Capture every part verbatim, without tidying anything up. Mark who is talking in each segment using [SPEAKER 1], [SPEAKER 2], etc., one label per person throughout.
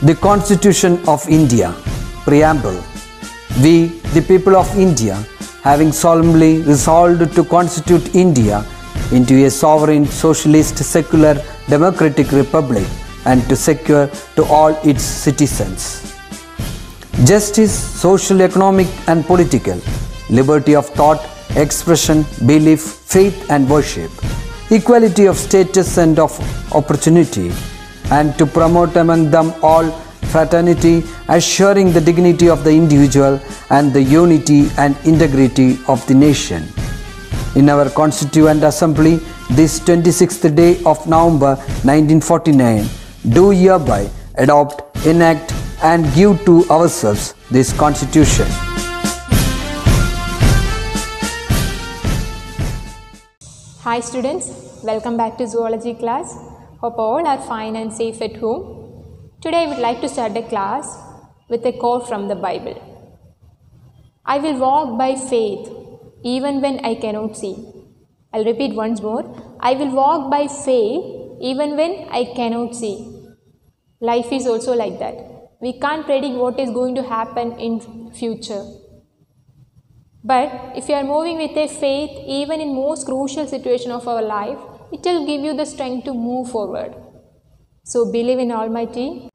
[SPEAKER 1] The Constitution of India. Preamble. We, the people of India, having solemnly resolved to constitute India into a sovereign, socialist, secular, democratic republic and to secure to all its citizens justice, social, economic and political, liberty of thought, expression, belief, faith and worship, equality of status and of opportunity, and to promote among them all fraternity, assuring the dignity of the individual and the unity and integrity of the nation. In our Constituent Assembly, this twenty-sixth day of November nineteen forty-nine, do hereby adopt, enact and give to ourselves this Constitution.
[SPEAKER 2] Hi students, welcome back to Zoology class. Hope all are fine and safe at home. Today I would like to start a class with a quote from the Bible. I will walk by faith even when I cannot see. I'll repeat once more. I will walk by faith even when I cannot see. Life is also like that. We can't predict what is going to happen in future. But if you are moving with a faith, even in most crucial situation of our life, it will give you the strength to move forward. So believe in Almighty.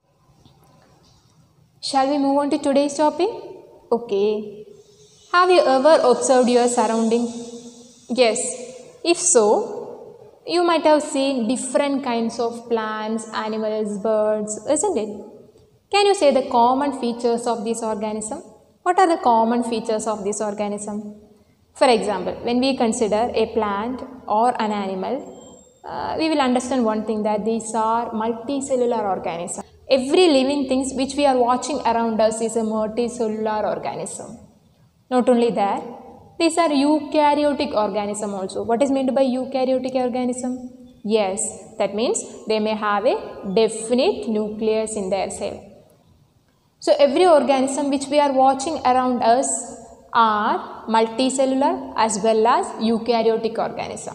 [SPEAKER 2] Shall we move on to today's topic? Okay. Have you ever observed your surrounding? Yes. If so, you might have seen different kinds of plants, animals, birds, isn't it? Can you say the common features of this organism? What are the common features of this organism? For example, when we consider a plant or an animal, uh, we will understand one thing, that these are multicellular organisms. Every living thing which we are watching around us is a multicellular organism. Not only that, these are eukaryotic organism also. What is meant by eukaryotic organism? Yes, that means they may have a definite nucleus in their cell. So every organism which we are watching around us are multicellular as well as eukaryotic organism.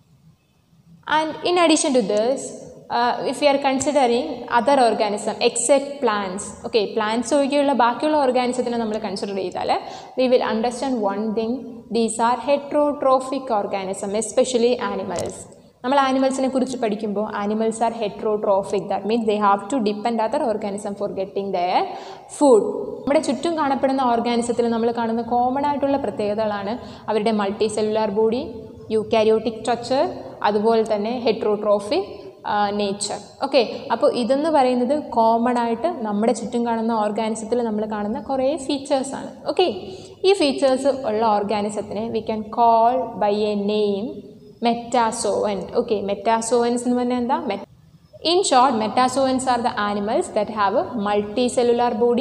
[SPEAKER 2] And in addition to this, uh, if we are considering other organism except plants, okay, plants ഒഴികെയുള്ള ബാക്കിയുള്ള ഓർഗാനിസത്തിനെ നമ്മൾ consider ചെയ്താൽ we will understand one thing, these are heterotrophic organism, especially animals. നമ്മൾ ആനിമൽസിനെ കുറിച്ച് പഠിക്കുമ്പോൾ animals are heterotrophic, that means they have to depend other organism for getting their food. നമ്മുടെ ചുറ്റും കാണപ്പെടുന്ന ഓർഗാനിസത്തിൽ നമ്മൾ കാണുന്ന കോമൺ ആയിട്ടുള്ള പ്രത്യേകതകളാണ് അവരുടെ multicellular body, eukaryotic structure, അതുപോലെ തന്നെ ഹെട്രോട്രോഫിക് നേച്ചർ. ഓക്കെ, അപ്പോൾ ഇതെന്ന് പറയുന്നത് കോമൺ ആയിട്ട് നമ്മുടെ ചുറ്റും കാണുന്ന ഓർഗാനിസത്തിൽ നമ്മൾ കാണുന്ന കുറേ ഫീച്ചേഴ്സാണ്. ഓക്കെ, ഈ ഫീച്ചേഴ്സ് ഉള്ള ഓർഗാനിസത്തിനെ we can call by a name metazoan. Okay, metazoans എന്ന് പറഞ്ഞാൽ എന്താ? In short, metazoans are the animals that have a multicellular body,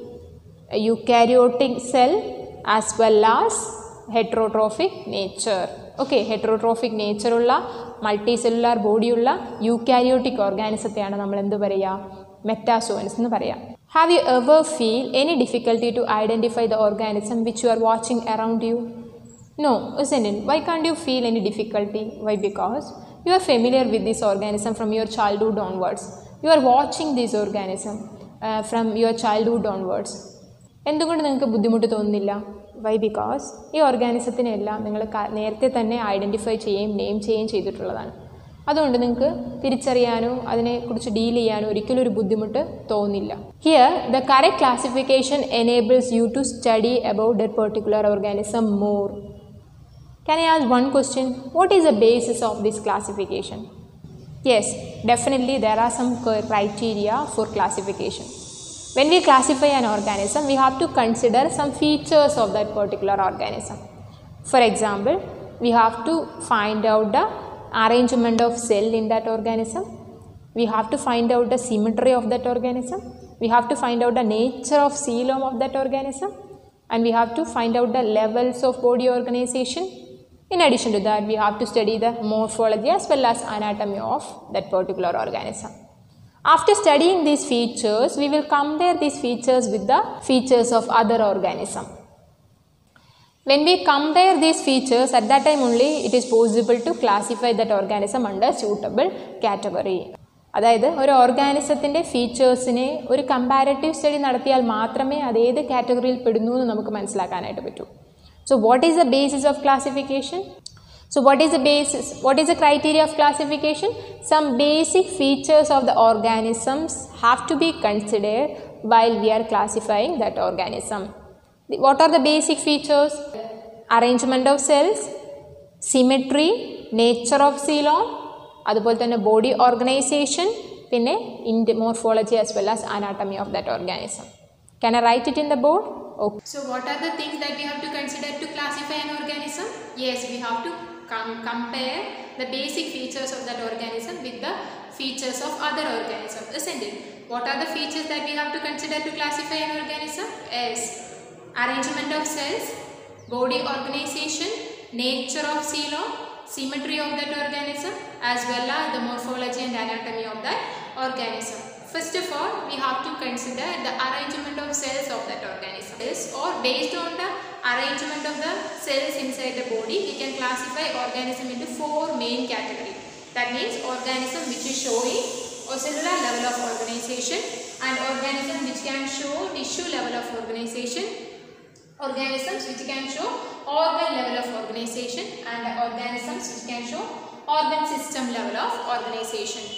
[SPEAKER 2] a eukaryotic cell as well as heterotrophic nature. Okay, heterotrophic nature ഉള്ള multicellular body ഉള്ള eukaryotic organismത്തെയാണ് നമ്മൾ എന്ത് പറയുക? Metazoans എന്ന് പറയുക. Have you ever feel any difficulty to identify the organism which you are watching around you? No, isn't it? Why can't you feel any difficulty? Why? Because you are familiar with this organism from your childhood onwards. You are watching this organism uh, from your childhood onwards. എന്തുകൊണ്ട് നിങ്ങൾക്ക് ബുദ്ധിമുട്ട് തോന്നുന്നില്ല? Why? Because ഈ ഓർഗാനിസത്തിനെല്ലാം നിങ്ങൾ നേരത്തെ തന്നെ identify ചെയ്യുകയും name ചെയ്യുകയും ചെയ്തിട്ടുള്ളതാണ്. അതുകൊണ്ട് നിങ്ങൾക്ക് തിരിച്ചറിയാനോ അതിനെക്കുറിച്ച് ഡീൽ ചെയ്യാനോ ഒരിക്കലും ഒരു ബുദ്ധിമുട്ട് തോന്നില്ല. Here, the correct classification enables you to study about that particular organism more. Can I ask one question? What is the basis of this classification? Yes, definitely there are some criteria for classification. When we classify an organism, we have to consider some features of that particular organism. For example, we have to find out the arrangement of cell in that organism. We have to find out the symmetry of that organism. We have to find out the nature of coelom of that organism. And we have to find out the levels of body organization. In addition to that, we have to study the morphology as well as anatomy of that particular organism. After studying these features, we will compare these features with the features of other organism. When we compare these features, at that time only it is possible to classify that organism under suitable category. അതായത് ഒരു ഓർഗാനിസത്തിൻ്റെ ഫീച്ചേഴ്സിനെ ഒരു comparative study നടത്തിയാൽ മാത്രമേ അത് ഏത് കാറ്റഗറിയിൽ പെടുന്നു എന്ന് നമുക്ക് മനസ്സിലാക്കാനായിട്ട് പറ്റൂ. So what is the basis of classification? So what is the basis? What is the criteria of classification? Some basic features of the organisms have to be considered while we are classifying that organism. What are the basic features? Arrangement of cells, symmetry, nature of coelom, അതുപോലെ തന്നെ body organization, പിന്നെ morphology as well as anatomy of that organism. Can I write it in the board? Okay.
[SPEAKER 3] So what are the things that we have to consider to classify an organism? Yes, we have to com compare the basic features of that organism with the features of other organisms, isn't it? What are the features that we have to consider to classify an organism? Yes, arrangement of cells, body organization, nature of coelom, symmetry of that organism, as well as the morphology and anatomy of that organism. First of all, we have to consider the arrangement of cells of that organism. This or based on the arrangement of the cells inside the body, we can classify organism into four main categories. That means organism which is showing a cellular level of organization, and organism which can show tissue level of organization, organisms which can show organ level of organization, and organisms which can show organ system level of organization.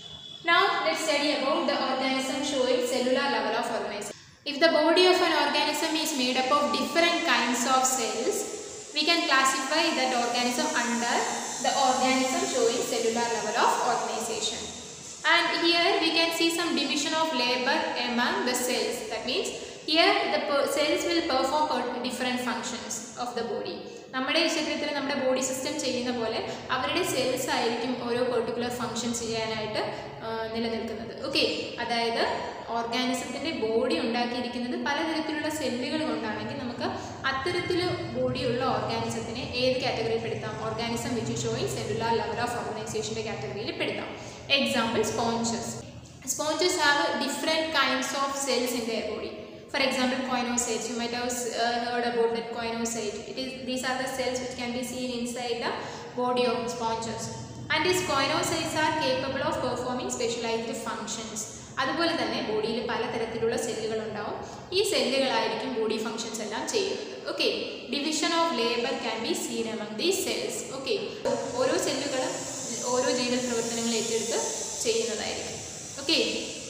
[SPEAKER 3] Now let's study about the organism showing cellular level of organization. If the body of an organism is made up of different kinds of cells, we can classify that organism under the organism showing cellular level of organization. And here we can see some division of labor among the cells. That means here the cells will perform different functions of the body. നമ്മുടെ ശരീരത്തിൽ നമ്മുടെ body system ചെയ്യുന്ന പോലെ അവരുടെ cells ആയിരിക്കും ഓരോ particular functions ചെയ്യാനായിട്ട് നിലനിൽക്കുന്നത്. ഓക്കെ, അതായത് ഓർഗാനിസത്തിൻ്റെ ബോഡി ഉണ്ടാക്കിയിരിക്കുന്നത് പലതരത്തിലുള്ള സെല്ലുകൾ കൊണ്ടാണെങ്കിൽ നമുക്ക് അത്തരത്തിൽ ബോഡിയുള്ള ഓർഗാനിസത്തിനെ ഏത് കാറ്റഗറിയിൽ പെടുത്താം? Organism which showing cellular level of ഓർഗനൈസേഷൻ്റെ കാറ്റഗറിയിൽ പെടുത്താം. Example sponges. Sponges have different kinds of cells in their body. For example, choanocytes. You might have uh, heard about that choanocyte. It is these are the cells which can be seen inside the body of sponges. And these choanocytes are capable of performing specialized functions. അതുപോലെ തന്നെ ബോഡിയിൽ പലതരത്തിലുള്ള സെല്ലുകൾ ഉണ്ടാവും. ഈ സെല്ലുകളായിരിക്കും body functions എല്ലാം ചെയ്യുന്നത്. Okay, division of labour can be seen among these cells. Okay, ഓരോ സെല്ലുകളും ഓരോ ജീവൽ പ്രവർത്തനങ്ങൾ ഏറ്റെടുത്ത് ചെയ്യുന്നതായിരിക്കും. Okay,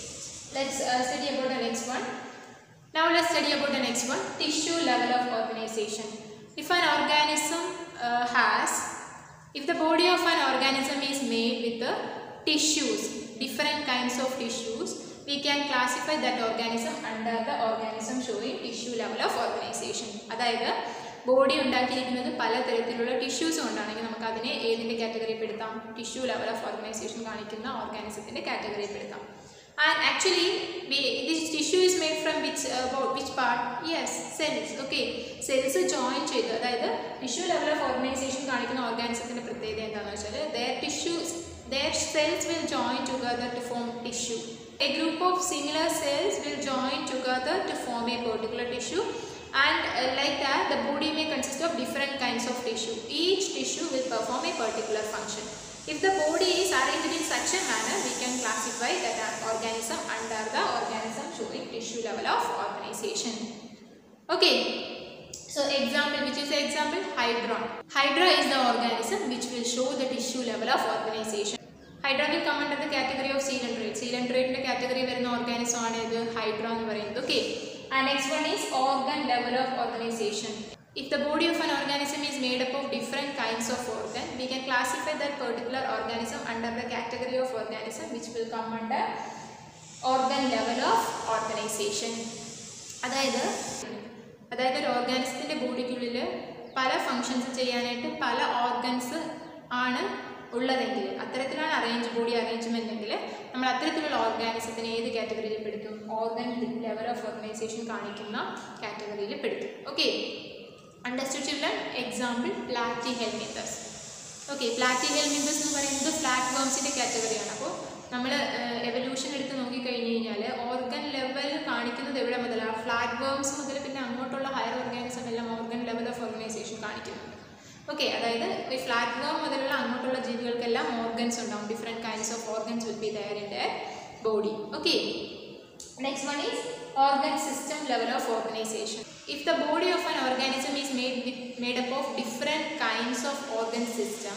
[SPEAKER 3] let's uh, study about the next one. Now let's study about the next one, tissue level of organization. If an organism uh, has, if the body of an organism is made with the tissues, different kinds of tissues, we can classify that organism under the organism showing tissue level of organization. അതായത് body ഉണ്ടാക്കിയിരിക്കുന്നത് പലതരത്തിലുള്ള tissues കൊണ്ടാണെങ്കിൽ നമുക്ക് അതിനെ ഏതിൻ്റെ കാറ്റഗറിയിൽ പെടുത്താം? Tissue level of organization കാണിക്കുന്ന ഓർഗാനിസത്തിൻ്റെ കാറ്റഗറിയിൽ പെടുത്താം. And actually this tissue is made from which which part? Yes, cells. Okay, cells join ചെയ്ത്, അതായത് ടിഷ്യൂ ലെവൽ ഓഫ് ഓർഗനൈസേഷൻ കാണിക്കുന്ന ഓർഗാനിസത്തിൻ്റെ പ്രത്യേകത എന്താണെന്ന് വെച്ചാൽ their tissues their cells will join together to form tissue. A group of similar cells will join together to form a particular tissue, and uh, like that the body may consist of different kinds of tissue. Each tissue will perform a particular function. If the body is arranged in such a manner, we can classify that organism under the organism showing tissue level of organization. Okay, so example, which is the example? Hydra. Hydra is the organism which will show the tissue level of organization. Hydra will come under the category of coelenterate. Coelenterate in the category where the organism is Hydra. Okay, and next one is organ level of organization. If the body of an organism is made up of different kinds of organ, we can classify that particular organism under the category of organism which will come under organ level of organization. അതായത് അതായത് ഒരു ഓർഗാനിസത്തിൻ്റെ ബോഡിക്കുള്ളിൽ പല functions ചെയ്യാനായിട്ട് പല organs ആണ് ഉള്ളതെങ്കിൽ, അത്തരത്തിലാണ് arrange body arrangement എങ്കിൽ നമ്മൾ അത്തരത്തിലുള്ള ഓർഗാനിസത്തിനെ ഏത് കാറ്റഗറിയിൽ പെടുത്തും? ഓർഗൻ ലെവൽ ഓഫ് ഓർഗനൈസേഷൻ കാണിക്കുന്ന കാറ്റഗറിയിൽ പെടുത്തും. Okay, understood children? Example platyhelminthes. Okay, platyhelminthes എന്ന് പറയുന്നത് ഫ്ലാറ്റ് വേംസിൻ്റെ കാറ്റഗറിയാണ്. അപ്പോൾ നമ്മൾ എവല്യൂഷൻ എടുത്ത് നോക്കിക്കഴിഞ്ഞ് കഴിഞ്ഞാൽ ഓർഗൻ ലെവൽ കാണിക്കുന്നത് എവിടെ മുതലാണ്? ഫ്ലാറ്റ് വേംസ് മുതൽ പിന്നെ അങ്ങോട്ടുള്ള ഹയർ ഓർഗാനിസം എല്ലാം ഓർഗൻ ലെവൽ ഓഫ് ഓർഗനൈസേഷൻ കാണിക്കുന്നുണ്ട്. ഓക്കെ, അതായത് ഈ ഫ്ലാറ്റ് വർം മുതലുള്ള അങ്ങോട്ടുള്ള ജീവികൾക്കെല്ലാം ഓർഗൻസ് ഉണ്ടാവും. Different kinds of organs will be there in their body. Okay, next one is organ system level of organization. If the body of an organism is made with, made up of different kinds of organ system,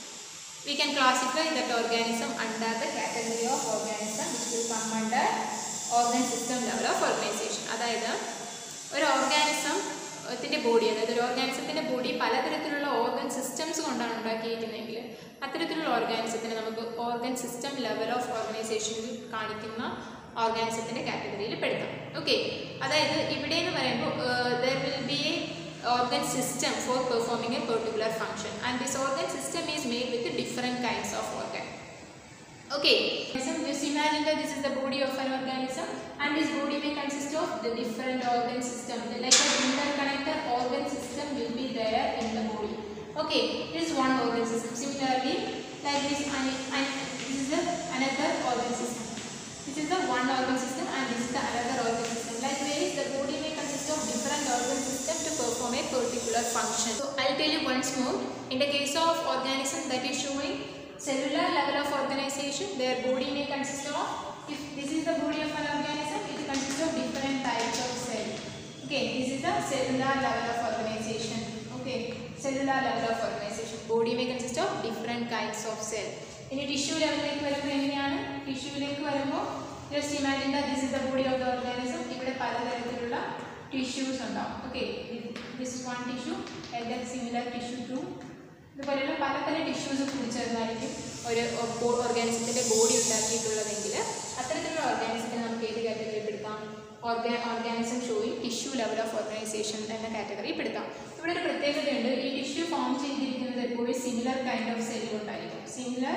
[SPEAKER 3] we can classify that organism under the category of organism which will come under organ system level of organization. അതായത് ഒരു ഓർഗാനിസത്തിൻ്റെ body, അതായത് ഒരു ഓർഗാനിസത്തിൻ്റെ body പലതരത്തിലുള്ള organ systems കൊണ്ടാണ് ഉണ്ടാക്കിയിരിക്കുന്നതെങ്കിൽ അത്തരത്തിലുള്ള ഓർഗാനിസത്തിന് നമുക്ക് ഓർഗൻ സിസ്റ്റം ലെവൽ ഓഫ് ഓർഗനൈസേഷനിൽ കാണിക്കുന്ന ഓർഗാനിസത്തിൻ്റെ കാറ്റഗറിയിൽ പെടുത്താം. ഓക്കെ, അതായത് ഇവിടെ എന്ന് പറയുമ്പോൾ there will be a organ system for performing a particular function, and this organ system is made with different kinds of organ. Okay, so just imagine that this is the body of an organism, and this body may consist of the different organ system, like an interconnected organ system will be there in the body. Okay, this is one organ system. Similarly, like this, and, and this is the another organ system. This is the one organ system, and this is the another organ system. Likewise, the body may consist of different organ system to perform a particular function. So I'll tell you once more. In the case of organism that is showing cellular level of organization, their body may consist of, if this is the body of an organism, it consists of different types of cell. Okay, this is the cellular level of organization. Okay, cellular level of organization. Body may consist of different kinds of cell. ഇനി tissue ലെവലിലേക്ക് വരുമ്പോൾ എങ്ങനെയാണ്? ടിഷ്യൂവിലേക്ക് വരുമ്പോൾ just imagine that this is the body of the organism. ഇവിടെ പലതരത്തിലുള്ള tissues ഉണ്ടാവും. Okay, this is one tissue and then similar tissue two. ഇതുപോലെയുള്ള പല പല ടിഷ്യൂസ് കൂടിച്ചേർന്നായിരിക്കും ഒരു ഓർഗാനിസത്തിൻ്റെ ബോഡി ഉണ്ടാക്കിയിട്ടുള്ളതെങ്കിൽ അത്തരത്തിലുള്ള ഓർഗാനിസത്തിനെ നമുക്ക് ഏത് കാറ്റഗറിയിൽ പെടുത്താം? ഓർഗാ organism showing tissue level of organization എന്ന കാറ്റഗറിയിൽ പെടുത്താം. ഇവിടെ ഒരു പ്രത്യേകതയുണ്ട്. ഈ ടിഷ്യൂ ഫോം ചെയ്തിരിക്കുന്നത് എപ്പോഴും സിമിലർ കൈൻഡ് ഓഫ് സെൽ കൊണ്ടായിരിക്കും. സിമിലർ,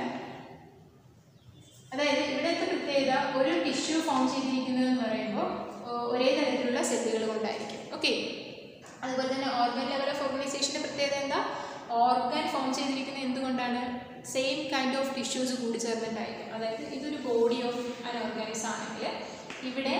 [SPEAKER 3] അതായത് ഇവിടുത്തെ പ്രത്യേകത ഒരു ടിഷ്യൂ ഫോം ചെയ്തിരിക്കുന്നത് എന്ന് പറയുമ്പോൾ ഒരേ തരത്തിലുള്ള സെല്ലുകൾ കൊണ്ടായിരിക്കും. ഓക്കെ, അതുപോലെ തന്നെ ഓർഗൻ ലെവൽ ഓഫ് ഓർഗനൈസേഷൻ്റെ പ്രത്യേകത എന്താ? ഓർഗൻ ഫോം ചെയ്തിരിക്കുന്നത് എന്തുകൊണ്ടാണ്? സെയിം കൈൻഡ് ഓഫ് ടിഷ്യൂസ് കൂടി ചേർന്നിട്ടായിരിക്കും. അതായത് ഇതൊരു ബോഡി ഓഫ് ആൻ ഓർഗാനിസം ആണെങ്കിൽ ഇവിടെ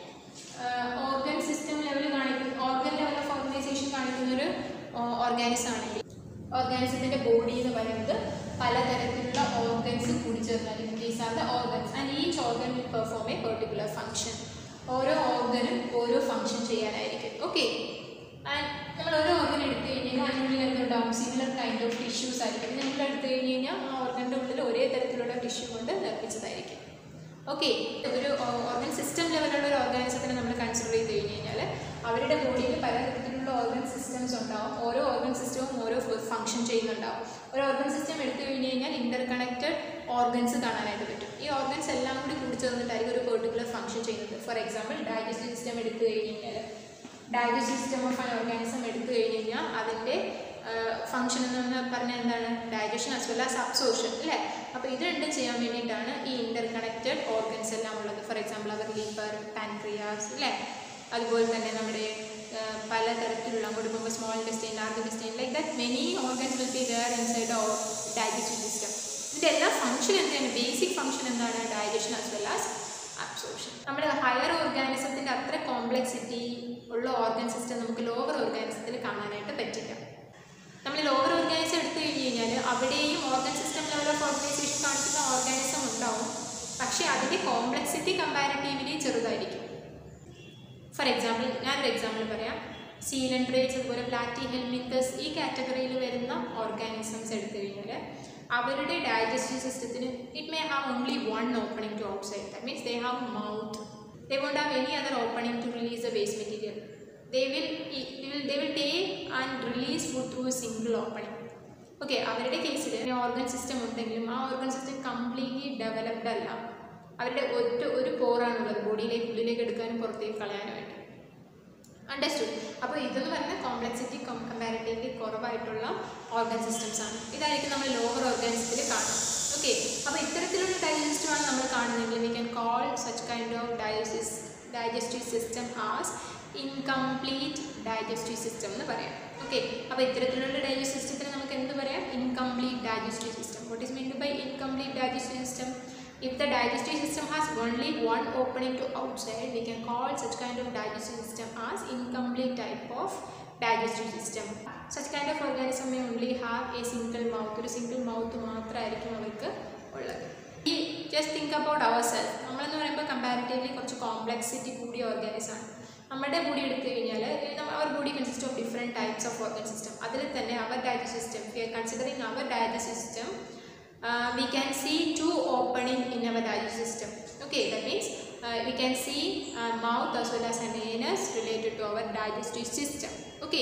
[SPEAKER 3] ഓർഗൻ സിസ്റ്റം ലെവൽ കാണിക്കുന്ന ഓർഗൻ ലെവൽ ഓഫ് ഓർഗനൈസേഷൻ കാണിക്കുന്നൊരു ഓർഗാനിസം ആണെങ്കിൽ ഓർഗാനിസത്തിൻ്റെ ബോഡി എന്ന് പറയുന്നത് പലതരത്തിലുള്ള ഓർഗൻസ് കൂടി ചേർന്നാലും these are the organs, and each organ will perform a particular function. ഓരോ ഓർഗനും ഓരോ ഫംഗ്ഷൻ ചെയ്യാനായിരിക്കും. ഓക്കെ, ആൻഡ് നമ്മൾ ഓരോ ഓർഗൻ എടുത്തു കഴിഞ്ഞാൽ അതിനുള്ളിൽ എന്തുണ്ടാവും? സിമിലർ കൈൻഡ് ഓഫ് ടിഷ്യൂസ് ആയിരിക്കും. നമ്മൾ എടുത്തു കഴിഞ്ഞ് കഴിഞ്ഞാൽ ആ ഓർഗൻ്റെ ഉള്ളിൽ ഒരേ തരത്തിലുള്ള ടിഷ്യൂ കൊണ്ട് നിർമ്മിച്ചതായിരിക്കും. ഓക്കെ, ഒരു ഓർഗൻ സിസ്റ്റം ലെവലുള്ള ഒരു ഓർഗാനിസത്തിനെ നമ്മൾ കൺസിഡർ ചെയ്ത് കഴിഞ്ഞ് കഴിഞ്ഞാൽ അവരുടെ ബോഡിയിൽ പലതരത്തിലുള്ള ഓർഗൻ സിസ്റ്റംസ് ഉണ്ടാവും. ഓരോ ഓർഗൻ സിസ്റ്റവും ഓരോ ഫംഗ്ഷൻ ചെയ്യുന്നുണ്ടാവും. ഒരു ഓർഗൻ സിസ്റ്റം എടുത്തു കഴിഞ്ഞ് കഴിഞ്ഞാൽ ഇൻ്റർ കണക്റ്റഡ് ഓർഗൻസ് കാണാനായിട്ട് പറ്റും. ഈ ഓർഗൻസ് എല്ലാം കൂടി കൂടി ചേർന്നിട്ടായിരിക്കും ഒരു പെർട്ടിക്കുലർ ഫംഗ്ഷൻ ചെയ്യുന്നത്. ഫോർ എക്സാമ്പിൾ, ഡൈജസ്റ്റീവ് സിസ്റ്റം എടുത്തു കഴിഞ്ഞ് കഴിഞ്ഞാൽ digestive system of an organism എടുത്തു കഴിഞ്ഞ് കഴിഞ്ഞാൽ അതിൻ്റെ ഫംഗ്ഷൻ എന്ന് പറഞ്ഞാൽ എന്താണ്? Digestion as well as absorption, അല്ലേ? അപ്പോൾ ഇത് രണ്ടും ചെയ്യാൻ വേണ്ടിയിട്ടാണ് ഈ ഇൻ്റർ കണക്റ്റഡ് ഓർഗൻസ് എല്ലാം ഉള്ളത്. For example, our liver, pancreas, അല്ലേ? അതുപോലെ തന്നെ നമ്മുടെ പലതരത്തിലുള്ള അങ്ങോട്ട് പോകുമ്പോൾ small intestine, large intestine, like that many organs will be there inside our digestive system. ഇതിൻ്റെ എല്ലാ ഫംഗ്ഷൻ എന്താണ്? ബേസിക് ഫംഗ്ഷൻ എന്താണ്? Digestion as well as absorption. നമ്മുടെ ഹയർ ഓർഗാനിസത്തിൻ്റെ അത്ര കോംപ്ലെക്സിറ്റി ഉള്ള ഓർഗൻ സിസ്റ്റം നമുക്ക് ലോവർ ഓർഗാനിസത്തിൽ കാണാനായിട്ട് പറ്റില്ല. നമ്മൾ ലോവർ ഓർഗാനിസം എടുത്തു കഴിഞ്ഞ് കഴിഞ്ഞാൽ അവിടെയും organ system level of organization കാണിക്കുന്ന ഓർഗാനിസം ഉണ്ടാവും, പക്ഷേ അതിൻ്റെ കോംപ്ലെക്സിറ്റി കമ്പാരിറ്റീവ്ലി ചെറുതായിരിക്കും. ഫോർ എക്സാമ്പിൾ, ഞാനൊരു എക്സാമ്പിൾ പറയാം. സീലൻഡ്രേറ്റ്സ്, അതുപോലെ പ്ലാറ്റി ഹെൽമിന്തസ്, ഈ കാറ്റഗറിയിൽ വരുന്ന ഓർഗാനിസംസ് എടുത്തു കഴിഞ്ഞാൽ അവരുടെ ഡൈജസ്റ്റീവ് സിസ്റ്റത്തിന് it may have only one opening to outside. That means they have mouth. They won't have any other opening to release the waste material. They will, they will, they will take and release food through a single opening. Okay, അവരുടെ കേസിൽ organ system ഉണ്ടെങ്കിലും ആ organ system completely developed അല്ല. അവരുടെ ഒറ്റ ഒരു പോറാണുള്ളത് ബോഡിയിലേക്ക് ഉള്ളിലേക്ക് എടുക്കാനും പുറത്തേക്ക് കളയാനുമായിട്ട്. അണ്ടർസ്റ്റുഡ്? അപ്പോൾ ഇതെന്ന് പറഞ്ഞാൽ കോംപ്ലക്സിറ്റി കമ്പാരിറ്റീവ്ലി കുറവായിട്ടുള്ള ഓർഗൻ സിസ്റ്റംസ് ആണ്. ഇതായിരിക്കും നമ്മൾ ലോവർ ഓർഗാനിസത്തിൽ കാണാം. ഓക്കെ, അപ്പോൾ ഇത്തരത്തിലുള്ള ഡൈജസ്റ്റീവ് സിസ്റ്റമാണ് നമ്മൾ കാണുന്നതെങ്കിൽ we can call such kind of digestive digestive system as incomplete digestive system എന്ന് പറയാം. ഓക്കെ, അപ്പോൾ ഇത്തരത്തിലുള്ള ഡൈജസ്റ്റീവ് സിസ്റ്റത്തിന് നമുക്ക് എന്ത് പറയാം? Incomplete digestive system. What is meant by incomplete digestive system? If the digestive system has only one opening to outside, we can call such kind of digestive system as incomplete type of digestive system. such kind of organism may only have a single mouth. ഒരു single mouth മാത്രമായിരിക്കും അവർക്ക് ഉള്ളത്. ഈ just think about ourself. നമ്മളെന്ന് പറയുമ്പോൾ comparatively കുറച്ച് complexity കൂടിയ ഓർഗാനിസമാണ്. നമ്മുടെ ബോഡി എടുത്തു കഴിഞ്ഞാൽ our body consist of different types of organ system. അതിൽ തന്നെ our digest system, we are considering our digest system, we can see two opening in our digest system. Okay, that means we can see our mouth as well as an anus related to our digestive system. Okay,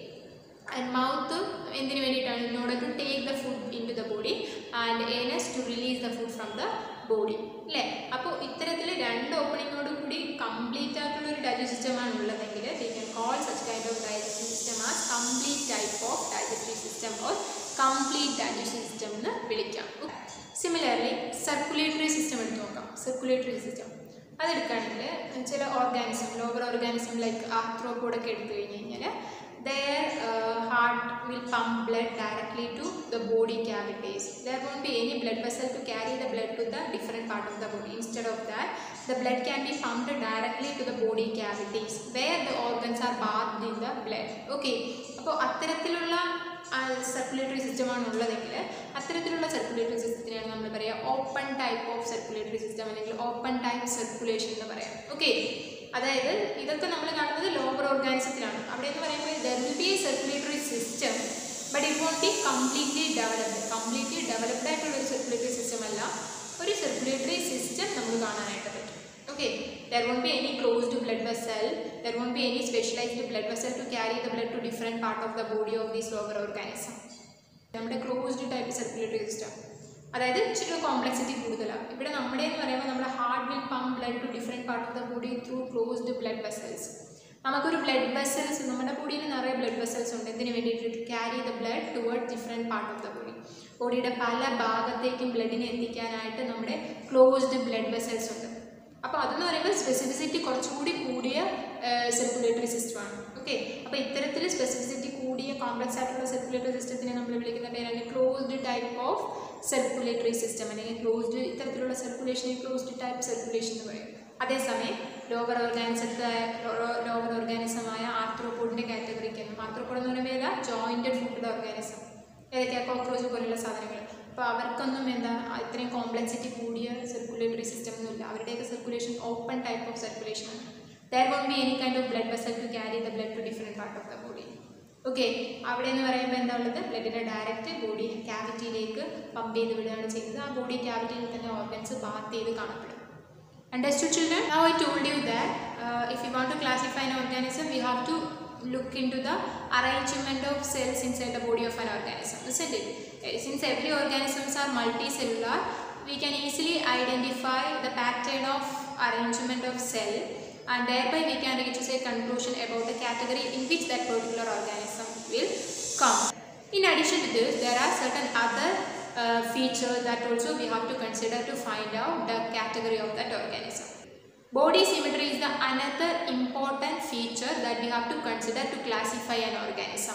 [SPEAKER 3] and mouth endinu venditanu in order to take the food into the body and anus to release the food from the body. അല്ലേ? അപ്പോൾ ഇത്തരത്തിൽ രണ്ട് ഓപ്പണിങ്ങോട് കൂടി complete ആയിട്ടുള്ള ഒരു digest system ആണ് ഉള്ളതെങ്കിൽ we can call such kind of digestive system as complete type of digestive system or complete digestive system എന്ന് വിളിക്കാം. സിമിലർലി സർക്കുലേറ്ററി സിസ്റ്റം എടുത്ത് നോക്കാം. സർക്കുലേറ്ററി സിസ്റ്റം അതെടുക്കുകയാണെങ്കിൽ ചില ഓർഗാനിസം, ലോവർ ഓർഗാനിസം ലൈക്ക് ആർത്രോപോഡൊക്കെ എടുത്തു കഴിഞ്ഞ് കഴിഞ്ഞാൽ their uh, heart will pump blood directly to the body cavities. There won't be any blood vessel to carry the blood to the different part of the body. Instead of that, the blood can be pumped directly to the body cavities where the organs are bathed in the blood. Okay, അപ്പോൾ അത്തരത്തിലുള്ള circulatory സിസ്റ്റമാണ് ഉള്ളതെങ്കിൽ അത്തരത്തിലുള്ള circulatory സിസ്റ്റത്തിനെയാണ് നമ്മൾ പറയുക open type of circulatory system അല്ലെങ്കിൽ open type circulation എന്ന് പറയാം. ഓക്കെ, അതായത് ഇതൊക്കെ നമ്മൾ കാണുന്നത് ലോവർ ഓർഗാനിസത്തിലാണ്. അവിടെ എന്ന് പറയുമ്പോൾ there will be a circulatory system but it won't be completely developed. Completely developed ആയിട്ടുള്ള ഒരു സർക്കുലേറ്ററി സിസ്റ്റം അല്ല, ഒരു സർക്കുലേറ്ററി സിസ്റ്റം നമുക്ക് കാണാനായിട്ട് പറ്റും. Okay, there won't be any closed blood vessel, there won't be any specialized blood vessel to carry the blood to different part of the body of this lower organism. നമ്മുടെ closed type circulatory system അതായത് ഇച്ചിരി complexity കൂടുതലാണ്. ഇവിടെ നമ്മുടെ എന്ന് പറയുമ്പോൾ നമ്മുടെ heart will pump blood to different part of the body through closed blood vessels. നമുക്കൊരു ബ്ലഡ് വെസൽസ്, നമ്മുടെ ബോഡിയിൽ നിറയെ ബ്ലഡ് വെസൽസ് ഉണ്ട്. എന്തിനു വേണ്ടിയിട്ട്? Carry the blood toward different part of the body. ബോഡിയുടെ പല ഭാഗത്തേക്കും ബ്ലഡിനെ എത്തിക്കാനായിട്ട് നമ്മുടെ ക്ലോസ്ഡ് ബ്ലഡ് വെസൽസ് ഉണ്ട്. അപ്പോൾ അതെന്ന് പറയുമ്പോൾ സ്പെസിഫിസിറ്റി കുറച്ചുകൂടി കൂടിയ സർക്കുലേറ്ററി സിസ്റ്റമാണ്. ഓക്കെ, അപ്പോൾ ഇത്തരത്തിൽ സ്പെസിഫിസിറ്റി കൂടിയ കോംപ്ലക്സ് ആയിട്ടുള്ള സർക്കുലേറ്ററി സിസ്റ്റത്തിനെ നമ്മൾ വിളിക്കുന്ന പേരാണ് closed type of circulatory system അല്ലെങ്കിൽ ക്ലോസ്ഡ് ഇത്തരത്തിലുള്ള സർക്കുലേഷനെ ക്ലോസ്ഡ് ടൈപ്പ് സർക്കുലേഷൻ എന്ന് പറയും. അതേസമയം ലോവർ ഓർഗാനിസത്തെ ലോവർ ഓർഗാനിസമായ ആർത്രോപോഡിൻ്റെ കാറ്റഗറിക്ക്, ആർത്രോപോഡ് എന്ന് പറയുമ്പോൾ ഏതാ ജോയിൻറ്റഡ് ഫുഡ് ഓർഗാനിസം, ഏതൊക്കെയാണ് കോക്രോച്ച് പോലുള്ള സാധനങ്ങൾ. അപ്പോൾ അവർക്കൊന്നും എന്താ ഇത്രയും കോംപ്ലക്സിറ്റി കൂടിയ സർക്കുലേറ്ററി സിസ്റ്റം ഒന്നുമില്ല. അവരുടെയൊക്കെ circulation open type of circulation ആണ്. There won't be any kind of blood vessel to carry the blood to different part of the body. Okay, അവിടെ എന്ന് പറയുമ്പോൾ എന്താ ഉള്ളത്? ബ്ലഡിനെ ഡയറക്റ്റ് ബോഡി ക്യാവിറ്റിയിലേക്ക് പമ്പ് ചെയ്ത് വിടുകയാണ് ചെയ്യുന്നത്. ആ ബോഡി ക്യാവിറ്റിയിൽ തന്നെ ഓർഗൻസ് ബാത്ത് ചെയ്ത് കാണപ്പെടും. Understood, children? Now I told you that uh, if you want to classify an organism, we have to look into the arrangement of cells inside the body of an organism, isn't it? Since every organisms are multicellular, we can easily identify the pattern of arrangement of cell, and thereby we can reach a conclusion about the category in which that particular organism will come. In addition to this, there are certain other uh, features that also we have to consider to find out the category of that organism. Body symmetry is the another important feature that we have to consider to classify an organism.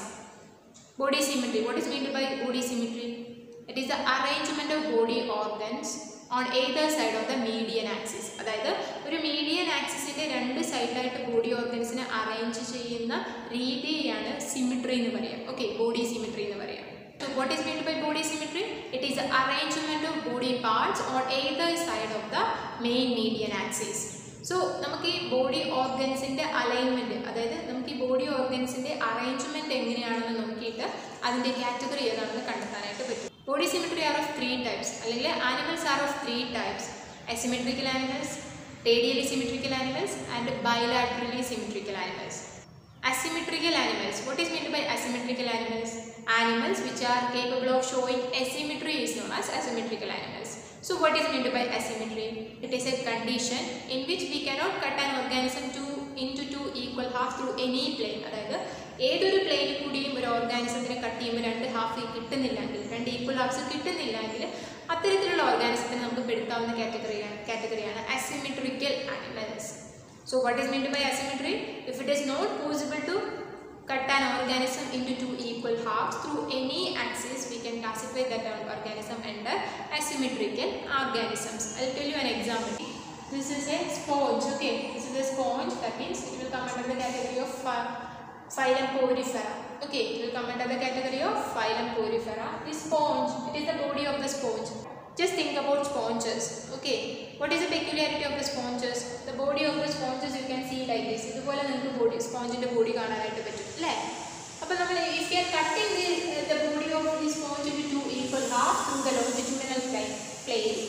[SPEAKER 3] Body symmetry. What is meant by body symmetry? It is the arrangement of body organs on either side of the median axis. അതായത് ഒരു median ആക്സിസിൻ്റെ രണ്ട് സൈഡിലായിട്ട് body ഓർഗൻസിനെ arrange ചെയ്യുന്ന രീതിയാണ് symmetry എന്ന് പറയാം. Okay, body symmetry എന്ന് പറയാം. So what is meant by body symmetry? It is the arrangement of body parts on either side of the main median axis. So നമുക്ക് ഈ ബോഡി ഓർഗൻസിൻ്റെ അലൈൻമെൻറ്റ്, അതായത് നമുക്ക് ഈ ബോഡി ഓർഗൻസിൻ്റെ അറേഞ്ച്മെൻറ്റ് എങ്ങനെയാണെന്ന് നോക്കിയിട്ട് അതിൻ്റെ കാറ്റഗറി ഏതാണെന്ന് കണ്ടെത്താനായിട്ട് പറ്റും. Body symmetry are of three types, അല്ലെങ്കിൽ animals are of three types: asymmetrical animals, radially symmetrical animals and bilaterally symmetrical animals. Asymmetrical animals. What is meant by asymmetrical animals? Animals which are capable of showing asymmetry is known as asymmetrical animals. So what is meant by asymmetry? It is a condition in which we cannot cut an organism to into two equal halves through any plane. അതായത് ഏതൊരു പ്ലെയിനിൽ കൂടിയും ഒരു ഓർഗാനിസത്തിനെ cut ചെയ്യുമ്പോൾ രണ്ട് half കിട്ടുന്നില്ലെങ്കിൽ, രണ്ട് equal halves കിട്ടുന്നില്ലെങ്കിൽ അത്തരത്തിലുള്ള ഓർഗാനിസത്തിന് നമുക്ക് പെടുത്താവുന്ന കാറ്റഗറിയാണ് കാറ്റഗറിയാണ് asymmetrical animals. So what is meant by asymmetry? If it is not possible to cut an organism into two equal halves through any axis, we can classify that organism under asymmetrical organisms. I will tell you an example. This is a sponge. Okay, this is a sponge. That means it will come under the category of phylum Porifera. Okay, it will come under the category of phylum Porifera. The sponge, it is the body of the sponge. Just think about sponges. Okay, what is the peculiarity of the sponges? The body of the sponges you can see like this. ഇതുപോലെ നിങ്ങൾക്ക് body spongeന്റെ body കാണാനായിട്ട് പറ്റും അല്ലേ? അപ്പോൾ നമ്മൾ if you are cutting the, the body of the sponge into two equal halves through the longitudinal plane, plane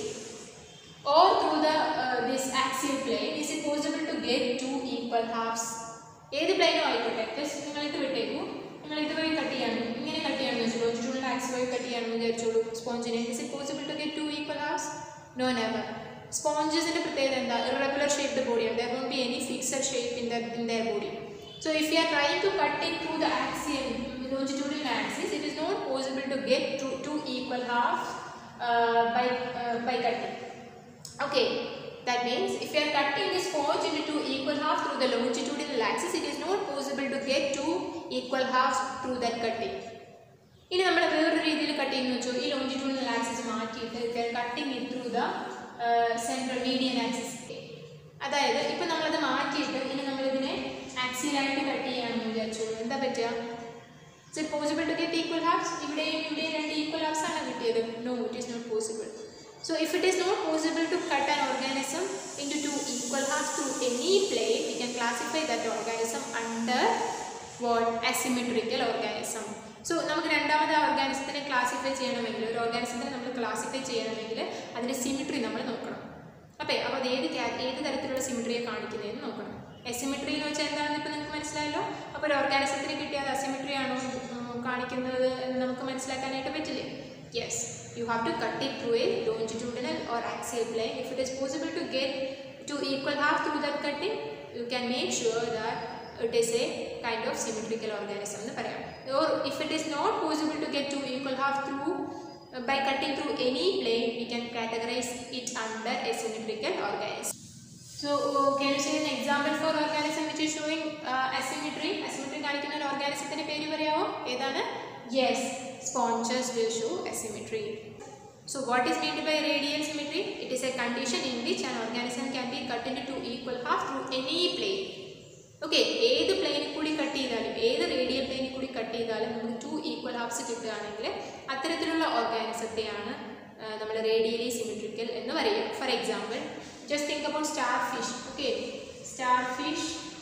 [SPEAKER 3] or through the uh, this axial plane, is it possible to get two equal halves? ഏത് പ്ലെയിനും ആയിക്കോട്ടെ, just നിങ്ങൾ ഇത് വിട്ടേക്കൂ. നിങ്ങൾ ഇതുവഴി cut ചെയ്യണം, ഇങ്ങനെ cut ചെയ്യണമെന്ന് വെച്ചോളൂ, ലൊഞ്ചിറ്റ്യൂഡിനൽ ആക്സിസ് വഴി കട്ട് ചെയ്യണമെന്ന് വിചാരിച്ചോളൂ സ്പോഞ്ചിനെ. Is it possible to get two equal halves? No, never. സ്പോഞ്ചസിന്റെ പ്രത്യേകത എന്താ? ഇറഗുലർ ഷേപ്ഡ് ബോഡിയാണ്. There won't be any fixed shape in their in their body. So if you are trying to cut it through the axial longitudinal axis, it is not possible to get two, two equal halves uh, by uh, by cutting. Okay, that means if you are cutting this sponge into two equal halves through the longitudinal axis, it is not possible to get two equal halves through that cutting. ഇനി നമ്മൾ വേറൊരു രീതിയിൽ cut ചെയ്യുന്നു വെച്ചോ, ഈ longitudinal axis മാറ്റിയിട്ട് cutting it through the central median axis. അതായത് ഇപ്പം നമ്മളത് മാറ്റിയിട്ട് ഇനി നമ്മളിതിനെ ആക്സിയലായിട്ട് കട്ട് ചെയ്യുകയാണെന്ന് വിചാരിച്ചോളൂ, എന്താ പറ്റുക? Is it possible to get equal halves? ഇവിടെയും ഇവിടെയും രണ്ട് ഈക്വൽ ഹാഫ്സ് ആണ് കിട്ടിയത്. No, it is not possible. So if it is not possible to cut an organism into two equal halves through any plane, we can classify that organism under what? Asymmetrical organism. So നമുക്ക് രണ്ടാമത് ആ ഓർഗാനിസത്തിനെ classify ചെയ്യണമെങ്കിൽ, ഒരു ഓർഗാനിസത്തിനെ നമ്മൾ classify ചെയ്യണമെങ്കിൽ അതിൻ്റെ symmetry നമ്മൾ നോക്കണം. അപ്പോൾ അപ്പോൾ അത് ഏത് ഏത് തരത്തിലുള്ള സിമിട്രിയെ കാണിക്കുന്നതെന്ന് നോക്കണം. എസിമെട്രി എന്ന് വെച്ചാൽ എന്താണെന്ന് ഇപ്പോൾ നിങ്ങൾക്ക് മനസ്സിലായല്ലോ. അപ്പോൾ ഒരു ഓർഗാനിസത്തിന് കിട്ടിയത് അസിമെട്രി ആണോ കാണിക്കുന്നത് എന്ന് നമുക്ക് മനസ്സിലാക്കാനായിട്ട് പറ്റില്ലേ? Yes, you have to cut it through a longitudinal or axial plane. If it is possible to get two equal halves through that cutting, you can make sure that it is a kind of symmetrical organism എന്ന് പറയാം. Or if it is not possible to get two equal halves through uh, by cutting through any plane, we can categorize it under a symmetrical organism. So uh, can you see an example for organism which is showing uh, asymmetry? Asymmetry കാണിക്കുന്ന ഒരു ഓർഗാനിസത്തിന്റെ പേര് പറയാമോ? ഏതാണ്? Yes, sponges will show asymmetry. So what is meant by radial symmetry? It is a condition in which an organism can be cut into two equal halves through any plane. Okay, ഏത് പ്ലെയിനിൽ കൂടി cut ചെയ്താലും, ഏത് radial പ്ലെയിനിൽ കൂടി cut ചെയ്താലും നമുക്ക് to equal halves കിട്ടുകയാണെങ്കിൽ അത്തരത്തിലുള്ള ഓർഗാനിസത്തെയാണ് നമ്മൾ റേഡിയലി സിമെട്രിക്കൽ എന്ന് പറയുക. For example, just think about starfish. Okay, starfish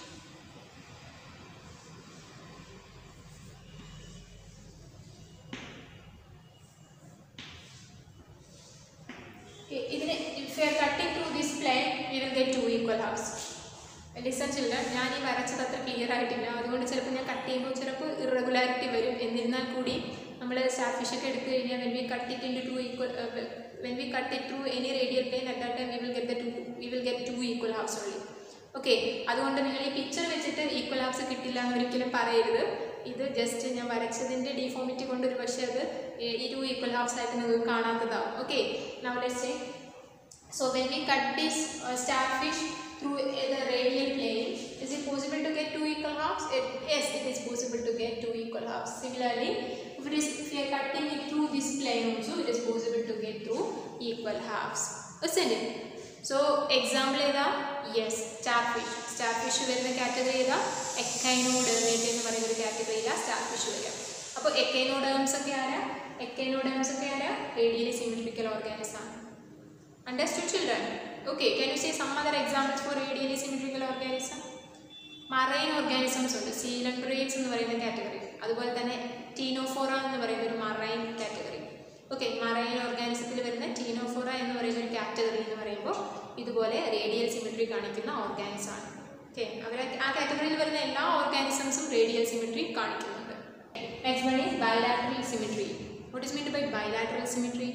[SPEAKER 3] okay, ഇതിനെ if we are cutting through this plane, we will get two equal halves. Listen children, ഞാൻ ഈ വരച്ചത് അത്ര ക്ലിയർ ആയിട്ടില്ല, അതുകൊണ്ട് ചിലപ്പോൾ ഞാൻ കട്ട് ചെയ്യുമ്പോൾ ചിലപ്പോൾ ഇറഗുലാരിറ്റി വരും. എന്നിരുന്നാൽ കൂടി നമ്മൾ സ്റ്റാർഫിഷ് ഒക്കെ എടുത്തു കഴിഞ്ഞാൽ when we cut it into two equal uh, when we cut it through any radial plane, at that time we will get the two we will get two equal halves only. Okay, അതുകൊണ്ട് നിങ്ങൾ ഈ picture വെച്ചിട്ട് equal halves കിട്ടില്ല എന്ന് ഒരിക്കലും പറയരുത്. ഇത് just ഞാൻ വരച്ചതിൻ്റെ ഡിഫോമിറ്റി കൊണ്ട് ഒരു പക്ഷേ അത് ഈ ടു ഈക്വൽ ഹാഫ്സ് ആയിട്ട് നിങ്ങൾക്ക് കാണാത്തതാവും. Okay, now let's say, so when we cut this uh, starfish through uh, the radial plane, is it possible to get two equal halves? It, yes, it is possible to get two equal halves. Similarly, if it is if we are cutting it through this plane also, it is possible to get through equal halves. Isn't it? So example ഏതാ? Yes, starfish. Starfish വരുന്ന category ഏതാ? Echinodermata എന്ന് പറയുന്ന ഒരു കാറ്റഗറിയിലാണ് starfish വരിക. അപ്പോൾ echinoderms ഒക്കെ ആരാ? എക്കൈനോഡേംസ് ഒക്കെ ആരാ? റേഡിയലി സിമെട്രിക്കൽ ഓർഗാനിസം ആണ്. Understood children? Okay, can you say some other examples for radially symmetrical organism? Marine organisms ഉണ്ട്, coelenterate എന്ന് പറയുന്ന കാറ്റഗറി. അതുപോലെ തന്നെ ടീനോഫോറ എന്ന് പറയുന്ന ഒരു മറൈൻ കാറ്റഗറി. ഓക്കെ, മറൈൻ ഓർഗാനിസത്തിൽ വരുന്ന ടീനോഫോറ എന്ന് പറയുന്ന ഒരു കാറ്റഗറി എന്ന് പറയുമ്പോൾ ഇതുപോലെ റേഡിയൽ സിമെട്രി കാണിക്കുന്ന ഓർഗാനിസം ആണ്. ഓക്കെ, അവർ ആ കാറ്റഗറിയിൽ വരുന്ന എല്ലാ ഓർഗാനിസംസും റേഡിയൽ സിമെട്രി കാണിക്കുന്നുണ്ട്. Next one is bilateral symmetry. What is meant by bilateral symmetry?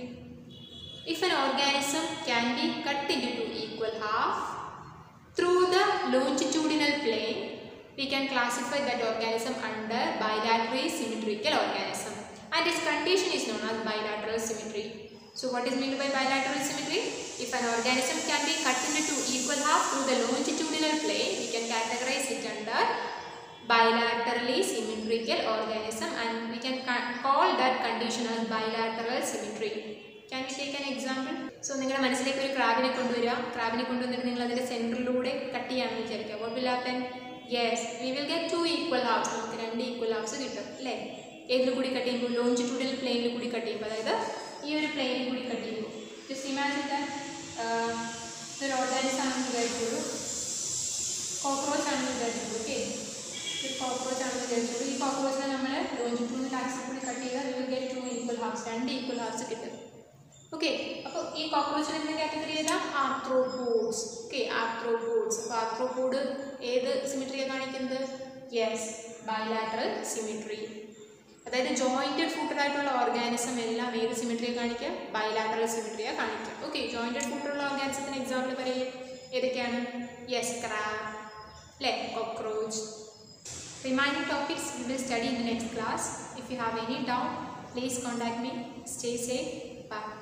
[SPEAKER 3] If an organism can be cut into two equal halves through the longitudinal plane, we can classify that organism under bilateral symmetrical organism, and its condition is known as bilateral symmetry. So what is meant by bilateral symmetry? If an organism can be cut into two equal halves through the longitudinal plane, we can categorize it under bilaterally symmetrical organism, and we can call that condition as bilateral symmetry. Can we take an example? So നിങ്ങളുടെ മനസ്സിലേക്ക് ഒരു ക്രാബിനെ കൊണ്ടുവരിക. ക്രാബിനെ കൊണ്ടുവന്നിട്ട് നിങ്ങൾ അതിൻ്റെ സെൻറ്ററിലൂടെ cut ചെയ്യാമെന്ന് വിചാരിക്കുക. What will happen? Yes we will get two equal halves. നമുക്ക് രണ്ട് ഈക്വൽ ഹാഫ്സ് കിട്ടും അല്ലേ? ഏതിൽ കൂടി കട്ട് ചെയ്യുമ്പോൾ? ലോഞ്ചിറ്റ്യൂഡൽ പ്ലെയിനിൽ കൂടി കട്ട് ചെയ്യുമ്പോൾ, അതായത് ഈ ഒരു പ്ലെയിനിൽ കൂടി കട്ട് ചെയ്യുമ്പോൾ. ജസ്റ്റ് ഇമാജിൻ ദാറ്റ് ഇതൊരു ഓർഗാനിസം ആണെന്ന് വിചാരിച്ചോളൂ, കോക്രോച്ച് ആണെന്ന് വിചാരിച്ചോളൂ. ഓക്കെ, ഒരു കോക്രോച്ച് ആണെന്ന് വിചാരിച്ചോളൂ. ഈ കോക്രോച്ചിനെ നമ്മൾ ലോഞ്ചിറ്റ്യൂഡൽ ആക്സിൽ കൂടി കട്ട് ചെയ്താൽ we will get two equal halves, രണ്ട് ഈക്വൽ ഹാഫ്സ് കിട്ടും. ഓക്കെ, അപ്പോൾ ഈ കോക്രോച്ചിനെ എന്ത് കാറ്റഗറി ചെയ്താൽ? ആർത്രോപോഡ്സ്. Okay, arthropods. അപ്പോൾ ആർത്രോപോഡ് ഏത് സിമിട്രിയാണ് കാണിക്കുന്നത്? Yes, bilateral symmetry. അതായത് ജോയിൻറ്റഡ് ഫൂട്ടഡ് ആയിട്ടുള്ള ഓർഗാനിസം എല്ലാം ഏത് സിമിട്രിയെ കാണിക്കുക? ബൈലാറ്ററൽ സിമിട്രിയെ കാണിക്കുക. ഓക്കെ, ജോയിൻറ്റഡ് ഫൂട്ടഡുള്ള ഓർഗാനിസത്തിന് എക്സാമ്പിൾ പറയും. ഏതൊക്കെയാണ്? യെസ്, ക്രാബ് അല്ലേ, cockroach. Remaining topics we will study in the next class. If you have any doubt, please contact me. Stay safe. Bye.